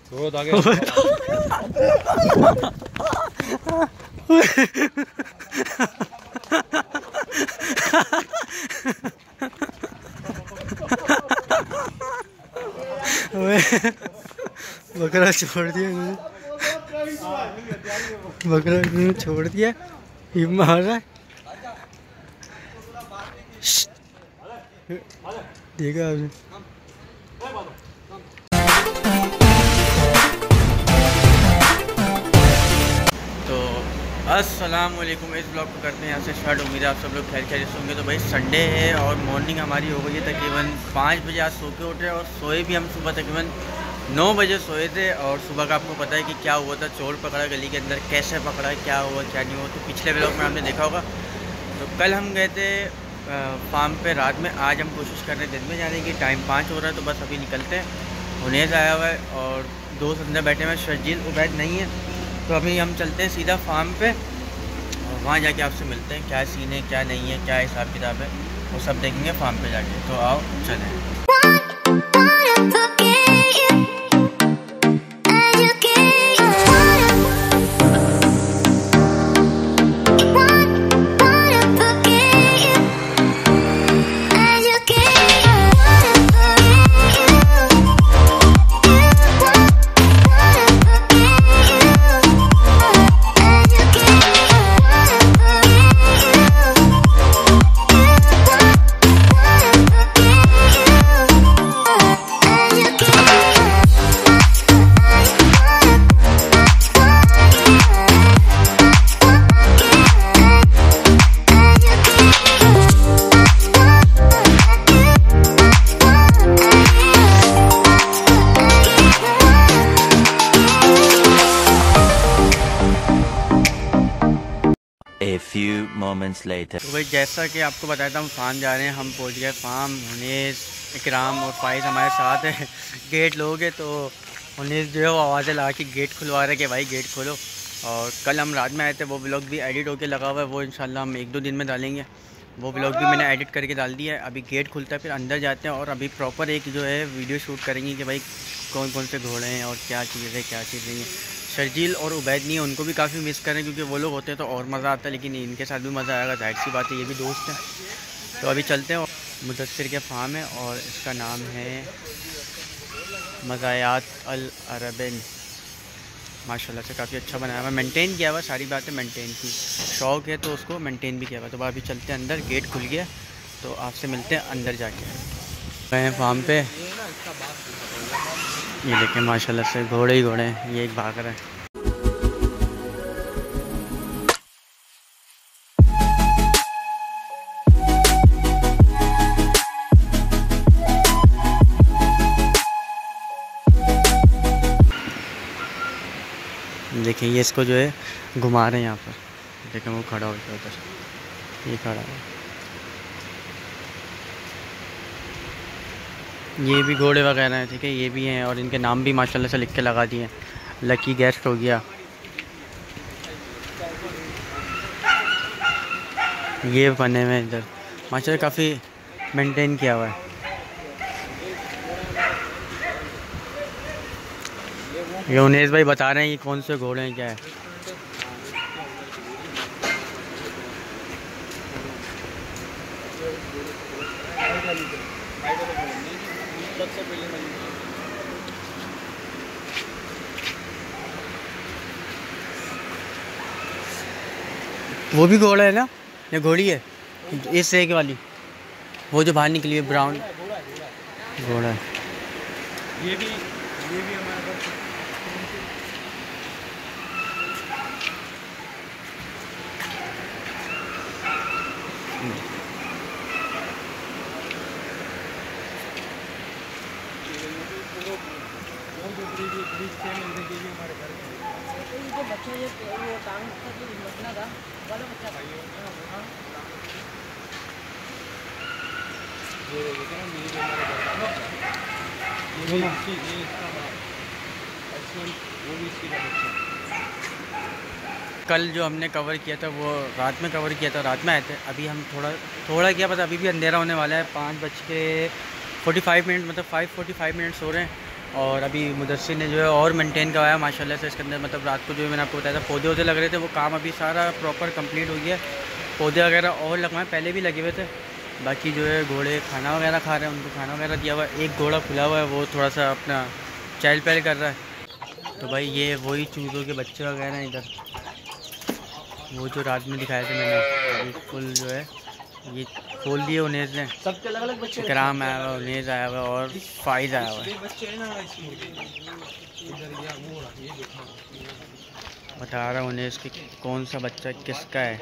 बहुत आगे बकरा छोड़ दिया इन्होंने, बकरा इन्होंने छोड़ दिया, ये मार रहा है। देखा आपने? तो अस्सलाम वालेकुम, इस ब्लॉग को करते हैं यहाँ से स्टार्ट। उम्मीद है आप सब लोग खैर खैरियत होंगे। तो भाई संडे है और मॉर्निंग हमारी हो गई है तकरीबन 5 बजे। आज सो के उठे और सोए भी हम सुबह तकरीबन 9 बजे सोए थे। और सुबह का आपको पता है कि क्या हुआ था, चोर पकड़ा गली के अंदर, कैसे पकड़ा, क्या हुआ क्या नहीं हुआ, तो पिछले ब्लॉग में आपने देखा होगा। तो कल हम गए थे फार्म पे रात में, आज हम कोशिश कर रहे हैं दिन में जाने की। टाइम 5 हो रहा है तो बस अभी निकलते हैं। उनेस आया हुआ है और दोस्त अंदर बैठे हुए हैं, शर्जील उबैद नहीं है। तो अभी हम चलते हैं सीधा फार्म पे और वहाँ जाके आपसे मिलते हैं, क्या सीन है क्या नहीं है, क्या हिसाब किताब है, वो सब देखेंगे फार्म पे जाके। तो आओ चलें। A few moments later. तो भाई जैसा कि आपको बताया था हम फार्म जा रहे हैं। हम पहुंच गए फार्म। उनेस, इकराम और फाइज हमारे साथ है। गेट लोगे तो उनेस जो है वो आवाज़ें लगा के गेट खुलवा रहे कि भाई गेट खोलो। और कल हम रात में आए थे, वो ब्लॉग भी एडिट होके लगा हुआ है, वो इंशाल्लाह हम 1-2 दिन में डालेंगे। वो ब्लॉग भी मैंने एडिट करके डाल दिया है। अभी गेट खुलता है फिर अंदर जाते हैं और अभी प्रॉपर एक जो है वीडियो शूट करेंगे कि भाई कौन कौन से घोड़े हैं और क्या चीज़ है क्या चीज़ नहीं है। शर्जील और उबैद नहीं है, उनको भी काफ़ी मिस करें क्योंकि वो लोग होते हैं तो और मज़ा आता है, लेकिन इनके साथ भी मज़ा आएगा, जाहिर सी बात है, ये भी दोस्त हैं। तो अभी चलते हैं। मुदस्सिर के फार्म है और इसका नाम है मज़ायात अल अरबिन। माशाल्लाह से काफ़ी अच्छा बनाया हुआ, मेंटेन किया हुआ, सारी बातें मेंटेन की। शौक़ है तो उसको मेंटेन भी किया हुआ। तो अभी चलते हैं अंदर, गेट खुल गया तो आपसे मिलते हैं अंदर जाके। गए हैं फार्म पे, ये देखें माशाल्लाह से घोड़े ही घोड़े हैं। ये एक भाग रहा है। देखें ये इसको जो है घुमा रहे हैं यहाँ पर। देखें वो खड़ा हो गया उधर, ये खड़ा है। ये भी घोड़े वगैरह हैं, ठीक है, ये भी हैं और इनके नाम भी माशाल्लाह से लिख के लगा दिए हैं। लकी गेस्ट हो गया, ये बने हुए इधर माशाल्लाह, काफ़ी मेंटेन किया हुआ है। ये उनेस भाई बता रहे हैं कि कौन से घोड़े हैं क्या है। वो भी घोड़ा है ना, ये घोड़ी है, इस एक वाली, वो जो बाहर निकली है ब्राउन घोड़ा है। ये भी हमारे पास कल जो हमने कवर किया था वो रात में कवर किया था, रात में आए थे। अभी हम थोड़ा क्या पता, अभी भी अंधेरा होने वाला है। 5:45 मतलब 5:45 मिनट्स हो रहे हैं और अभी मुदस्सिर ने जो है और मेंटेन करवाया माशाल्लाह से इसके अंदर। मतलब रात को जो है मैंने आपको बताया था पौधे वौधे लग रहे थे, वो काम अभी सारा प्रॉपर कंप्लीट हो गया। पौधे वगैरह और लगवाए, पहले भी लगे हुए थे। बाकी जो है घोड़े खाना वगैरह खा रहे हैं, उनको खाना वगैरह दिया हुआ है। एक घोड़ा खुला हुआ है, वो थोड़ा सा अपना चहल पहल कर रहा है। तो भाई ये वही चूज़ों के बच्चे वगैरह हैं इधर, वो जो रात में दिखाए थे मैंने। अभी फुल जो है ये खोल दिए उन्हें ने, सबके अलग अलग बच्चे। इकराम आया हुआ, उन्हें आया हुआ और फाइज आया हुआ है। बता रहा हूँ उन्हें इसकी कौन सा बच्चा किसका है।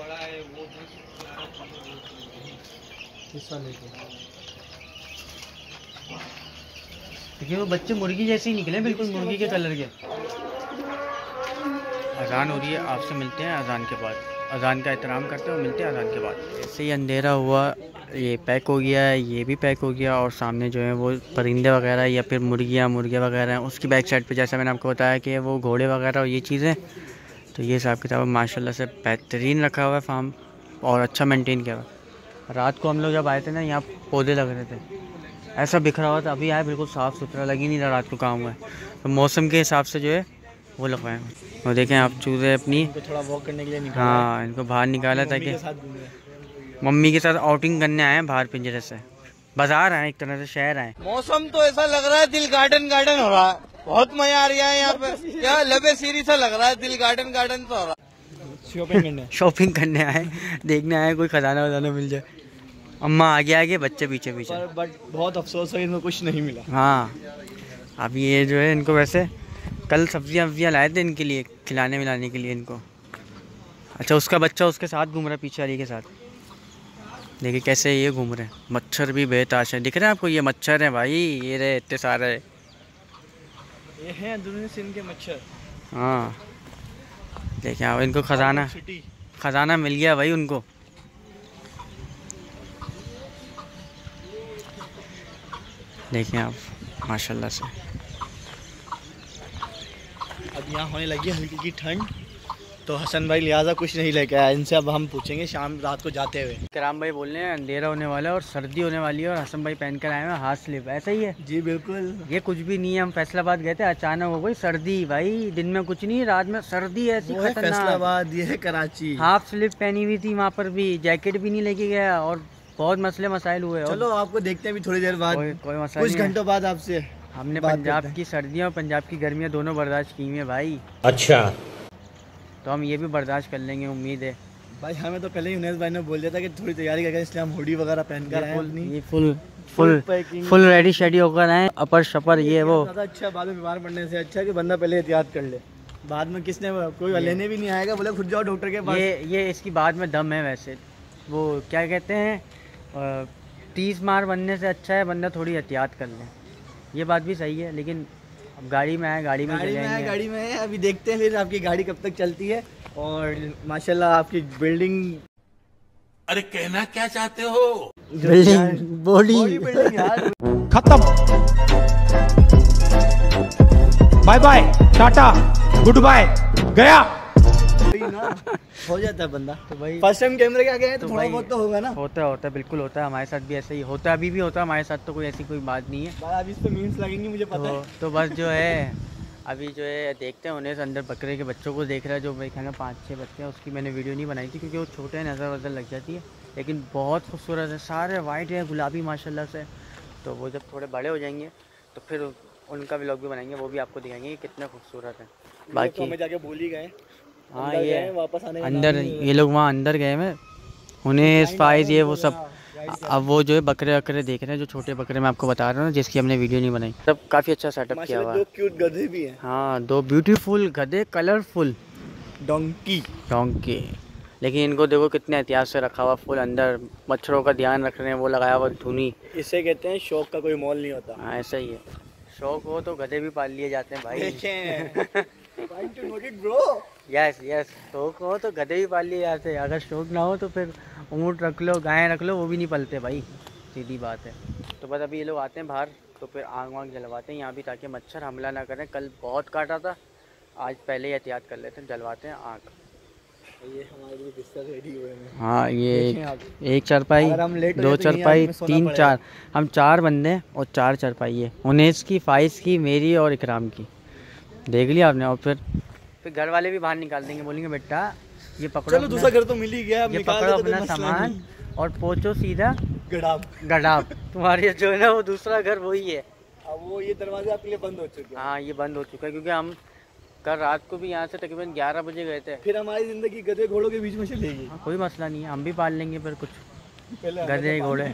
देखिए वो बच्चे मुर्गी जैसे ही निकले, बिल्कुल मुर्गी के कलर के। अजान हो रही है, आपसे मिलते हैं अजान के बाद। अजान का एहतराम करते हैं और मिलते हैं अजान के बाद। ऐसे ही अंधेरा हुआ, ये पैक हो गया है, ये भी पैक हो गया। और सामने जो है वो परिंदे वगैरह या फिर मुर्गियाँ वगैरह हैं। उसकी बैक साइड पे जैसा मैंने आपको बताया कि वो घोड़े वगैरह और ये चीज़ें। तो ये हिसाब किताब माशाल्लाह से बेहतरीन रखा हुआ है फार्म, और अच्छा मेंटेन किया हुआ। रात को हम लोग जब आए थे ना, यहाँ पौधे लग रहे थे, ऐसा बिखरा हुआ था। अभी आया बिल्कुल साफ़ सुथरा, लग ही नहीं रहा रात को काम हुआ है। तो मौसम के हिसाब से जो है वो लगवाएं। और देखें आप चूज़े अपनी थोड़ा वॉक करने के लिए निकाला। हाँ, इनको बाहर निकाला था कि मम्मी के साथ आउटिंग करने आए हैं बाहर, पिंजरे से बाजार आए, एक तरह से शहर आए। मौसम तो ऐसा लग रहा है दिल गार्डन गार्डन हो रहा है, बहुत मजा आ रहा है यहाँ पे। क्या लबे सीरी सा लग रहा है, दिल गार्डन गार्डन तो हो रहा है। शॉपिंग करने आए, देखने आए कोई खजाना वजाना मिल जाए। अम्मा आगे आगे, बच्चे पीछे पीछे। बट बहुत अफसोस है, इनको कुछ नहीं मिला। हाँ, अब ये जो है इनको वैसे कल सब्जियां वब्जियाँ लाए थे इनके लिए, खिलाने मिलाने के लिए इनको। अच्छा, उसका बच्चा उसके साथ घूम रहा है, पीछे वाली के साथ। देखिए कैसे ये घूम रहे हैं। मच्छर भी बेताश है, दिख रहे हैं आपको? ये मच्छर है भाई, ये रहे इतने सारे। ये हैं अंदरूनी सिंध के मच्छर। हाँ देखिए आप, इनको खजाना मिल गया भाई उनको। देखिए आप माशाल्लाह से। अब यहाँ होने लगी हल्की की ठंड, तो हसन भाई लिहाजा कुछ नहीं लेके आया। इनसे अब हम पूछेंगे शाम रात को जाते हुए। कराम भाई बोल रहे हैं अंधेरा होने वाला है और सर्दी होने वाली है, और हसन भाई पहन कर आए हैं हाथ स्लीव। ऐसा ही है जी बिल्कुल, ये कुछ भी नहीं है। हम फैसलाबाद गए थे, अचानक हो गई सर्दी भाई। दिन में कुछ नहीं, रात में सर्दी ऐसी खतरनाक। फैसलाबाद, ये है कराची। हाफ स्लीव पहनी हुई थी वहाँ पर भी, जैकेट भी नहीं लेके गया, और बहुत मसले मसाइल हुए। चलो आपको देखते हैं भी थोड़ी देर बाद, कोई मसला कुछ घंटों बाद आपसे। हमने पंजाब की सर्दियाँ और पंजाब की गर्मियाँ दोनों बर्दाश्त की हैं भाई। अच्छा, तो हम ये भी बर्दाश्त कर लेंगे, उम्मीद है भाई। हमें तो पहले ही उन्हें भाई ने बोल दिया था कि थोड़ी तैयारी करके, इसलिए हम हुडी वगैरह पहन कर आए। ये फुल रेडी शेडी होकर आए, अपर शपर ये वो। अच्छा, बाद में बीमार पड़ने से अच्छा कि बंदा पहले एहतियात कर ले। बाद में किसने कोई लेने भी नहीं आएगा, बोले खुद जाओ डॉक्टर के पास। ये इसकी बाद में दम है वैसे। वो क्या कहते हैं, 30 मार बनने से अच्छा है बंदा थोड़ी एहतियात कर ले। ये बात भी सही है, लेकिन अब गाड़ी में आए, गाड़ी में है। अभी देखते हैं फिर आपकी गाड़ी कब तक चलती है। और माशाल्लाह आपकी बिल्डिंग। अरे कहना क्या चाहते हो? बिल्डिंग बॉडी यार खत्म। Bye bye, tata, goodbye, गया। हो जाता है बंदा। तो भाई फर्स्ट टाइम कैमरे के आगे है तो थोड़ा भाई बहुत तो होगा ना। होता है बिल्कुल होता है। हमारे साथ भी ऐसा ही होता है, अभी भी होता है हमारे साथ। तो कोई ऐसी कोई बात नहीं है भाई, अभी इस पे मीम्स लगेंगे मुझे पता है। तो बस जो है अभी जो है देखते हैं उन्हें अंदर बकरे के बच्चों को देख रहा है, जो मेरे ख्याल में 5-6 बच्चे हैं। उसकी मैंने वीडियो नहीं बनाई थी क्योंकि वो छोटे हैं, नज़र वज़र लग जाती है। लेकिन बहुत खूबसूरत है, सारे वाइट हैं, गुलाबी माशाल्लाह से। तो वो जब थोड़े बड़े हो जाएंगे तो फिर उनका व्लॉग भी बनाएंगे, वो भी आपको दिखाएंगे कि कितने खूबसूरत हैं। बाकी हमें जाके भूल ही गए। हाँ, ये वापस आने अंदर ये लोग वहाँ अंदर गए हैं, उन्हें फाइज ये वो सब। अब वो जो है बकरे वकरे देख रहे हैं, जो छोटे बकरे मैं आपको बता रहा हूँ, जिसकी हमने वीडियो नहीं बनाई। सब काफ़ी अच्छा सेटअप किया हुआ है। 2 क्यूट गधे भी हैं। हाँ, 2 ब्यूटीफुल गधे, कलरफुल डोंकी। लेकिन इनको देखो कितने एहतियात से रखा हुआ, फुल अंदर मच्छरों का ध्यान रख रहे हैं, वो लगाया हुआ धुनी। इसे कहते हैं शौक का कोई मोल नहीं होता। हाँ ऐसा ही है, शौक हो तो गधे भी पाल लिए जाते हैं भाई। यस, शौक हो तो गधे भी पाल लिए जाते हैं। अगर शौक ना हो तो फिर ऊँट रख लो, गाय रख लो, वो भी नहीं पलते भाई, सीधी बात है। तो बस अभी ये लोग आते हैं बाहर, तो फिर आग वाग जलवाते हैं यहाँ भी, ताकि मच्छर हमला ना करें। कल बहुत काटा था, आज पहले ही एहतियात कर लेते हैं, जलवाते हैं आग। हाँ ये एक चारपाई, 2 चारपाई, 3 4, हम 4 बंदे हैं और 4 चारपाई है। उनेस की, फाइज की, मेरी और इकराम की। देख लिया आपने। और फिर घर वाले भी बाहर निकाल देंगे, बोलेंगे बेटा ये पकड़ो, चलो दूसरा घर तो मिल ही गया, ये पकड़ो अपना सामान और पहुँचो सीधा गडाब। तुम्हारी जो है ना वो दूसरा घर वही है। अब वो ये दरवाजे आपके लिए बंद हो चुके हैं। हाँ ये बंद हो चुका है, क्योंकि हम कल रात को भी यहाँ से तकरीबन 11 बजे गए थे। फिर हमारी ज़िंदगी गधे घोड़ों के बीच में चलेगी। हाँ, कोई मसला नहीं है, हम भी पाल लेंगे फिर कुछ गधे घोड़े।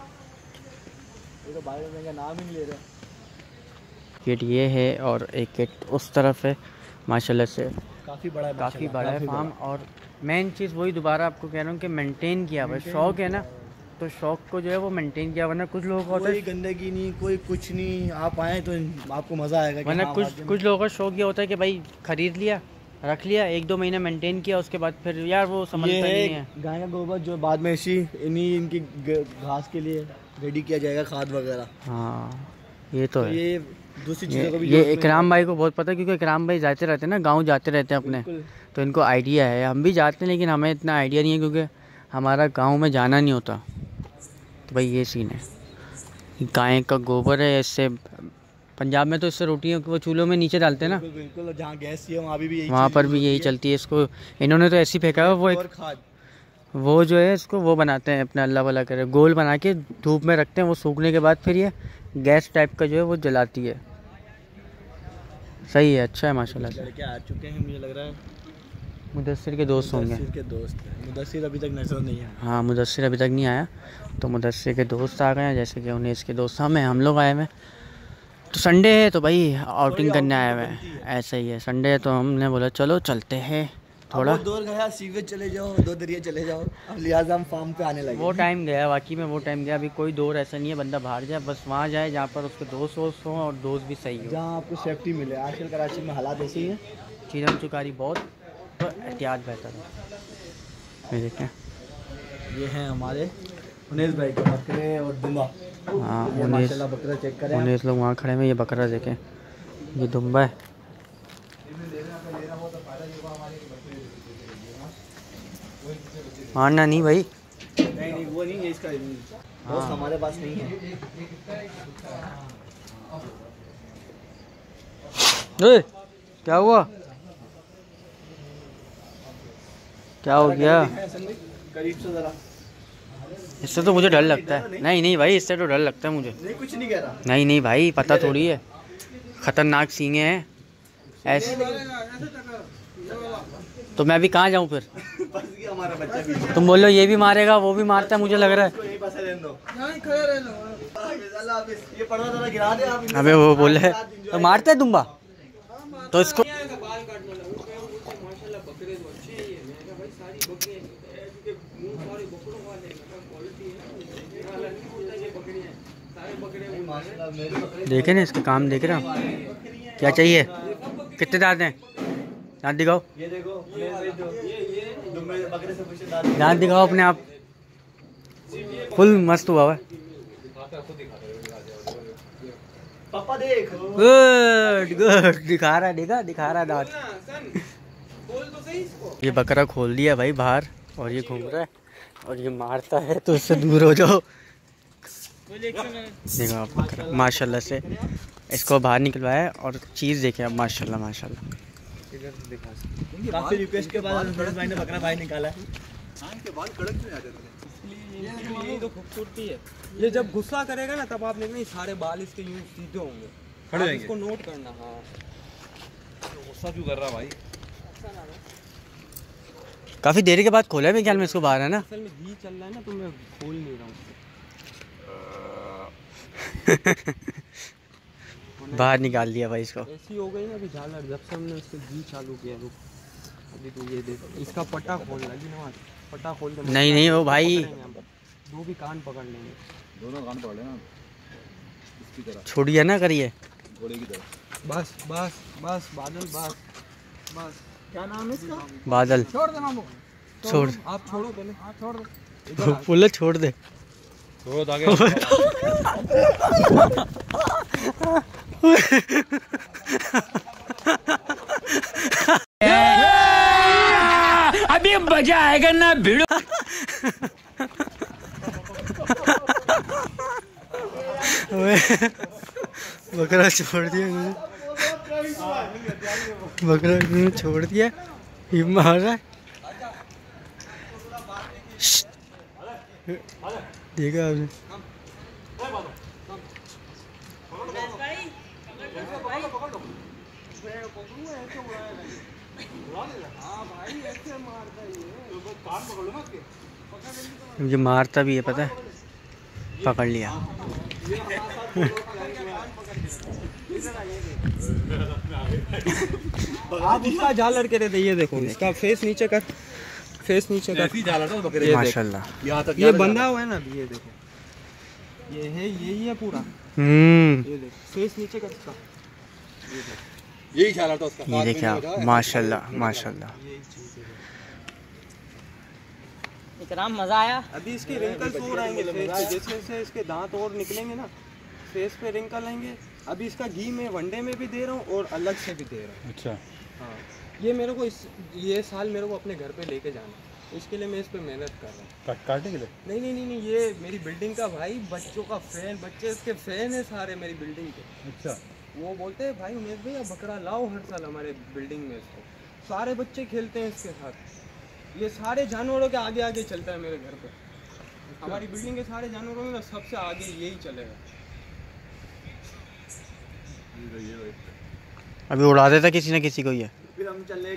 ये तो बाहर का नाम ही नहीं ले रहे। गेट ये है और एक गेट उस तरफ है। माशाल्लाह से काफ़ी बड़ा है फार्म। और मेन चीज़ वही दोबारा आपको कह रहा हूँ कि मेंटेन किया हुआ है। शौक है ना, तो शौक को जो है वो मेंटेन किया, वरना कुछ लोगों का कोई गंदगी नहीं, कोई कुछ नहीं, आप आए तो आपको मज़ा आएगा। वरना कुछ लोगों का शौक ये होता है कि भाई खरीद लिया, रख लिया, 1-2 महीना मेंटेन किया, उसके बाद फिर यार वो समझता नहीं है। गाय का गोबर जो बाद में इनकी घास के लिए रेडी किया जाएगा, खाद वगैरह। हाँ ये तो है। ये दूसरी चीज़ों को भी ये इकराम भाई को बहुत पता है, क्योंकि इकराम भाई जाते रहते हैं ना, गाँव जाते रहते हैं अपने, तो इनको आइडिया है। हम भी जाते हैं लेकिन हमें इतना आइडिया नहीं है, क्योंकि हमारा गाँव में जाना नहीं होता। तो भाई ये सीन है। गाय का गोबर है, इससे पंजाब में तो इससे रोटियों वो चूल्हों में नीचे डालते हैं ना। बिल्कुल, जहाँ गैस है वहाँ भी वहाँ पर भी यही चलती है। इसको इन्होंने तो ऐसे ही फेंका है। वो एक वो जो है इसको वो बनाते हैं अपना, अल्लाह वाला करे, गोल बना के धूप में रखते हैं। वो सूखने के बाद फिर ये गैस टाइप का जो है वो जलाती है। सही है, अच्छा है माशाल्लाह से। लड़के आ चुके हैं, मुझे लग रहा है मुदस्सिर के दोस्त होंगे। मुदस्सिर अभी तक नजर नहीं आया। हाँ मुदस्सिर अभी तक नहीं आया, तो मुदस्सिर के दोस्त आ गए हैं, जैसे कि उन्हें इसके दोस्त हम लोग आए हुए हैं। तो संडे है तो भाई आउटिंग करने आए हुए हैं। ऐसा ही है, संडे है तो हमने बोला चलो चलते हैं थोड़ा। दूर गया, सीवेज चले जाओ, 2 दरिया चले जाओ, अब लिहाजा हम फार्म पे आने लगे। वो टाइम गया, वाकई में वो टाइम गया। अभी कोई दौर ऐसा नहीं है बंदा बाहर जाए, बस वहाँ जाए जहाँ पर उसके दोस्त हों और दोस्त भी सही हो, जहाँ आपको सेफ्टी मिले। आजकल कराची में हालात ऐसे ही हैं, चीरम चुकारी बहुत, तो एहतियात बेहतर है। ये देखें, ये हैं हमारे उनेस भाई के बकरे और दुम्बा। हाँ माशाल्लाह बकरा चेक करें। उन्नीस लोग वहाँ खड़े हैं। ये बकरा देखें, ये दुम्बा है। मारना नहीं भाई, नहीं वो नहीं है इसका। दोस्त हमारे पास नहीं है। क्या हुआ, क्या हो गया? करीब से जरा। इससे तो मुझे डर लगता है। नहीं भाई, इससे तो डर लगता है मुझे। नहीं कुछ नहीं कह रहा। नहीं भाई, पता थोड़ी है, खतरनाक सींगे हैं ऐसे। तो मैं अभी कहाँ जाऊँ फिर? हमारा बच्चा भी। तुम बोलो ये भी मारेगा, वो भी मारता है, मुझे लग रहा है। अबे वो बोले तो मारता है दुम्बा, तो इसको देखे ना, इसका काम देख रहा हूँ। क्या चाहिए? कितने दांत हैं? दांत दिखाओ, ये देखो, दांत दिखाओ अपने आप। फुल मस्त हुआ है। पापा देखो, गुड दिखा रहा है दांत। ये बकरा खोल दिया भाई बाहर, और ये घूम रहा है और ये मारता है, तो उससे दूर हो जाओ। देखो आप बकरा माशाल्लाह से इसको बाहर निकलवाया, और चीज़ देखें आप, माशाल्लाह। काफी रिक्वेस्ट के बाद भाई ने बकरा बाहर निकाला है। के बाल कड़क क्यों आते हैं? यही तो खूबसूरती है। ये जब गुस्सा करेगा ना, तब आप देखना सारे बाल इसके यूं सीधे होंगे, खड़े होंगे। इसको नोट करना। हाँ, गुस्सा क्यों कर रहा भाई? काफी देर के बाद खोला है मेरे ख्याल में इसको बाहर, है ना? असल में घी चल रहा है ना, तो मैं खोल नहीं रहा हूँ। बाहर निकाल दिया भाई इसको। ऐसी हो गई ना अभी झालर, जब से हमने इसके घी चालू किया। रुक अभी तो ये देख, इसका पट्टा खोल लगी ना, पट्टा खोल के नहीं हो भाई, दो भी कान पकड़ लेंगे, दोनों कान पकड़ लेना इसकी तरह, छोड़िए ना करिए, घोड़े की तरह। बस बादल, बस। क्या नाम है इसका? बादल। छोड़ दे मामू, छोड़, आप छोड़ो पहले। हाँ छोड़ दे, बोले छोड़ दे। छोड़ो आगे। अभी मजा आएगा ना भिड़ो। बकरा छोड़ दिया मैंने, बकरा छोड़ दिया, ये मार रहा है। देखा आपने? मुझे मारता भी है पता है, पकड़ लिया। आप उसका झालर के दे, ये देखो इसका फेस नीचे कर, फेस नीचे कर, माशाल्लाह। ये बंधा हुआ है ना, ये देखो, ये है, यही है पूरा। ये देखो फेस नीचे कर इसका, यही ख्याल था उसका। ये देखिए आप, माशाल्लाह माशाल्लाह। इतना मजा आया। अभी इसके रिंकल्स और आएंगे फेस पे, जैसे जैसे इसके दांत और निकलेंगे ना, फेस पे रिंकल आएंगे। अभी इसका घी मैं वनडे में भी दे रहा हूँ और अलग से भी दे रहा हूँ। अच्छा हाँ, ये मेरे को ये साल मेरे को अपने घर पे लेके जाना है, इसके लिए मैं इस पे मेहनत कर रहा हूँ। काटने के लिए? नहीं नहीं नहीं नहीं, ये मेरी बिल्डिंग का भाई, बच्चों का फैन, बच्चे इसके फैन है सारे मेरी बिल्डिंग के। अच्छा, वो बोलते हैं भाई उमेश भैया बकरा लाओ हर साल हमारे बिल्डिंग में इसको। सारे बच्चे खेलते हैं इसके साथ, ये सारे जानवरों के आगे आगे चलता है मेरे घर पे। हमारी बिल्डिंग के सारे जानवरों में ना सबसे आगे यही चलेगा। अभी उड़ा देता किसी न किसी को ये। फिर हम चले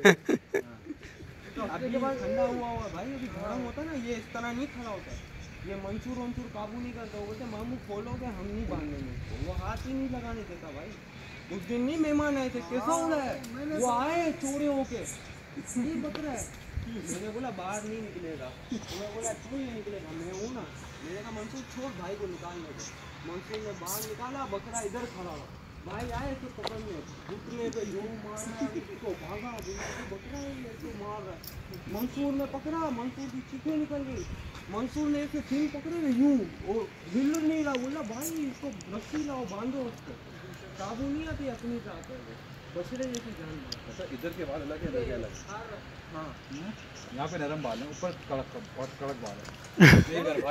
अभी ठंडा हुआ भाई, अभी गरम होता ना, ये इस तरह नहीं खड़ा होता। ये मंचूर काबू नहीं करता, वो बोलते मामू खोलोगे हम नहीं बांधेंगे इसको, वो हाथ ही नहीं लगाने देता भाई। उस दिन नहीं मेहमान आए थे, कैसा हो रहा है, वो आए चोरे होके, ये बकरा है। मैंने बोला बाहर नहीं निकलेगा, मैं बोला क्यों नहीं निकलेगा, मैं हूँ ना। मैंने कहा मंसूर छोड़ भाई को निकालने को। मंसूर ने बाहर निकाला, बकरा इधर खड़ा हुआ, भाई आए तो पकड़ने, घुटने पे यूं मारा, इसको भागा, बकरा ऐसे मार रहा है। मंसूर ने पकड़ा, मंसूर की चीखें निकल गई। मंसूर ने ऐसे सिंह पकड़े ना यूं, और हिल नहीं रहा, बोला भाई इसको रस्सी लाओ बांधो उसको, काबू नहीं आती अपनी साथ है बछड़े जैसी जान। अच्छा, इधर के बाल अलग है, इधर के अलग। हाँ, यहाँ पे नरम बाल है, ऊपर कड़क बहुत कड़क बाल है। भाई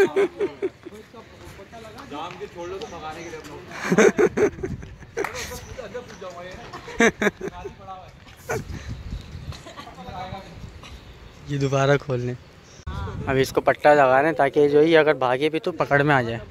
जाम के छोड़ लो तो मंगाने के लिए अपना ये दोबारा खोलने। अभी इसको पट्टा लगा रहे हैं ताकि जो ही अगर भागे भी तो पकड़ में आ जाए।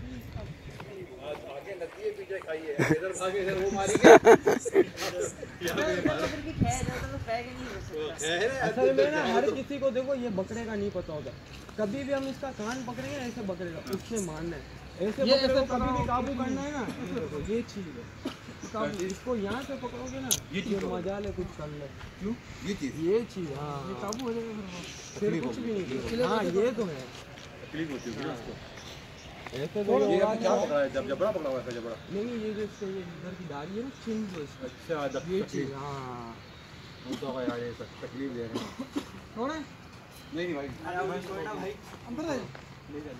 असल में ना हर किसी को देखो ये बकरे का नहीं पता होता। कभी भी हम इसका कान पकड़ेंगे ऐसे बकरे का उससे मारना है, ऐसे बकरे को कभी भी काबू करना है ना, ये चीज है। इसको यहाँ से पकड़ोगे ना, ये मजा ले कुछ कर ले। क्यों? ये चीज हाँ, ये काबू हो जाएगा, फिर कुछ भी नहीं। हाँ ये तो है, ऐसे तो ये क्या पकड़ा है, जब जबड़ा पकड़ा हुआ है, जबड़ा नहीं, ये जो इसके इधर की दाढ़ी है ना, चिन जो इसका। अच्छा, ये चीज हाँ, वो तो यार ये सब तकलीफ दे रहे हैं थोड़ा। नहीं भाई, मैं छोड़ना भाई, अंदर ले जा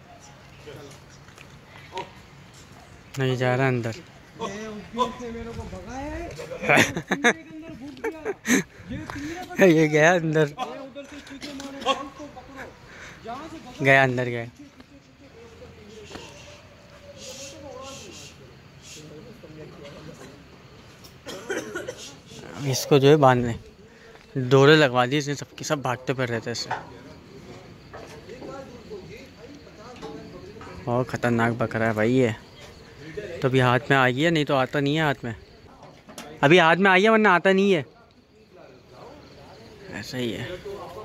नहीं जा रहा अंदर। ये उस दिन से मेरे को भगाया है, अंदर घुस गया, ये गया अंदर, उधर से चीखे मारो, उसको पकड़ो, जहाँ से गया अंदर गया। इसको जो है बांधने डोरे लगवा दी इसने, सबकी सब भागते फिर रहते इससे। बहुत ख़तरनाक बकरा है भाई ये। तो अभी हाथ में आ गया, नहीं तो आता नहीं है हाथ में। अभी हाथ में आई है वरना आता नहीं है, ऐसा ही है।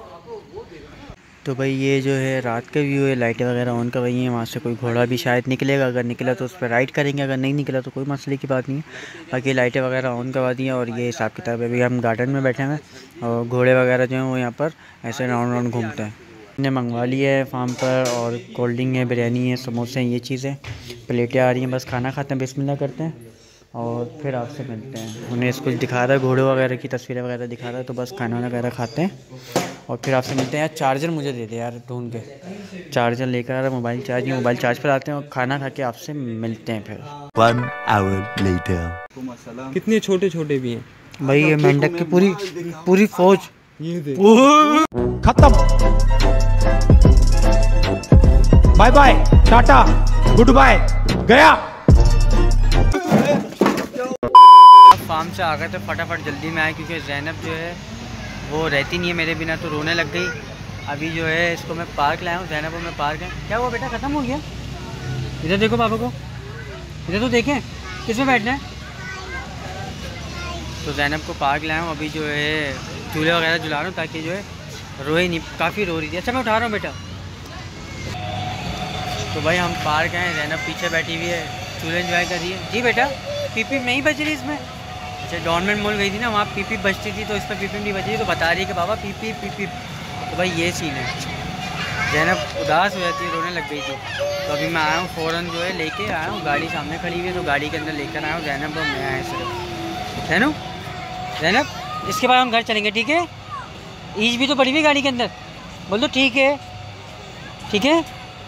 तो भाई ये जो है रात का व्यू है, लाइटें वगैरह ऑन कर रही हैं। वहाँ से कोई घोड़ा भी शायद निकलेगा, अगर निकला तो उस पर राइड करेंगे, अगर नहीं निकला तो कोई मसले की बात नहीं है। बाकी लाइटें वगैरह ऑन करवा दी हैं और ये हिसाब किताब है। अभी हम गार्डन में बैठे हैं और घोड़े वगैरह जो हैं वो यहाँ पर ऐसे राउंड राउंड घूमते हैं। हमने मंगवा लिया है फार्म पर, और कोल्ड ड्रिंक है, बिरयानी है, समोसे हैं, ये चीज़ें। प्लेटें आ रही हैं, बस खाना खाते हैं, बिस्मिल्लाह करते हैं और फिर आपसे मिलते हैं। उन्हें कुछ दिखा रहा है, घोड़े वगैरह की तस्वीरें वगैरह दिखा रहा है, तो बस खाना वगैरह खाते हैं और फिर आपसे मिलते हैं। यार चार्जर मुझे दे दे यार, ढूंढ के चार्जर लेकर आ रहा, मोबाइल चार्ज पर आते हैं और खाना खा के आपसे मिलते हैं फिर। 1 hour later. कितने छोटे छोटे भी हैं भाई ये मेंढक की पूरी फौज ये देख खत्म। Bye bye, tata, goodbye, गया। फार्म से आ गए थे, फटाफट जल्दी में आए क्योंकि ज़ैनब जो है वो रहती नहीं है मेरे बिना, तो रोने लग गई। अभी जो है इसको मैं पार्क लाया हूँ, ज़ैनब को मैं पार्क है। क्या हुआ बेटा, ख़त्म हो गया? इधर देखो पापा को, इधर तो देखें किसमें बैठना है। तो ज़ैनब को पार्क लाया हूँ, अभी जो है झूले वगैरह झुला रहा हूँ ताकि जो है रोए नहीं, काफ़ी रो रही थी। अच्छा मैं उठा रहा हूँ बेटा। तो भाई हम पार्क आए, ज़ैनब पीछे बैठी हुई है, झूले एंजॉय कर रही है। जी बेटा, पीपी नहीं बज रही इसमें? अच्छा गवर्नमेंट मॉल गई थी ना, वहाँ पीपी बजती थी तो इस पर पीपी नहीं बज रही, तो बता रही है कि बाबा पीपी पीपी। तो भाई ये सीन है, ज़ैनब उदास हो जाती है, रोने लग गई थी। तो अभी मैं आया हूँ फ़ौरन जो है लेके आया हूँ, गाड़ी सामने खड़ी हुई है तो गाड़ी के अंदर लेकर आया हूँ ज़ैनब और मैं आया सिर्फ। ज़ैनब ज़ैनब इसके बाद हम घर चलेंगे, ठीक है? ईज भी तो पड़ी हुई गाड़ी के अंदर, बोल दो ठीक है, ठीक है?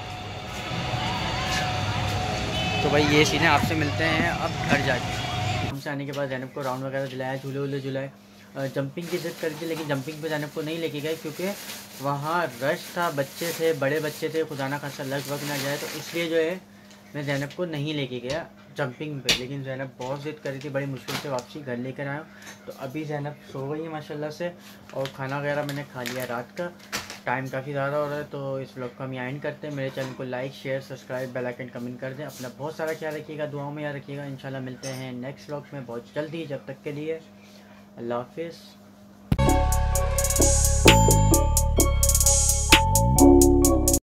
तो भाई ये सीन है, आपसे मिलते हैं अब घर जाके। हमसे आने के बाद ज़ैनब को राउंड वगैरह दिलाया, झूले वूले झुलाए, जंपिंग की जिद करके, लेकिन जंपिंग पे ज़ैनब को नहीं लेके गए क्योंकि वहाँ रश था, बच्चे थे, बड़े बच्चे थे, खुदा ना खासा लग वग ना जाए, तो इसलिए जो है मैं ज़ैनब को नहीं लेके गया जंपिंग पे। लेकिन ज़ैनब बहुत जिद करी थी, बड़ी मुश्किल से वापसी घर लेकर आया। तो अभी ज़ैनब सो गई है माशाल्लाह से, और खाना वगैरह मैंने खा लिया रात का। टाइम काफ़ी ज़्यादा हो रहा है, तो इस व्लॉग को हम यहाँ एंड करते हैं। मेरे चैनल को like share subscribe bell icon comment कर दें। अपना बहुत सारा ख्याल रखिएगा, दुआओं में याद रखिएगा। इंशाल्लाह मिलते हैं नेक्स्ट व्लॉग में बहुत जल्दी। जब तक के लिए अल्लाह हाफिज़।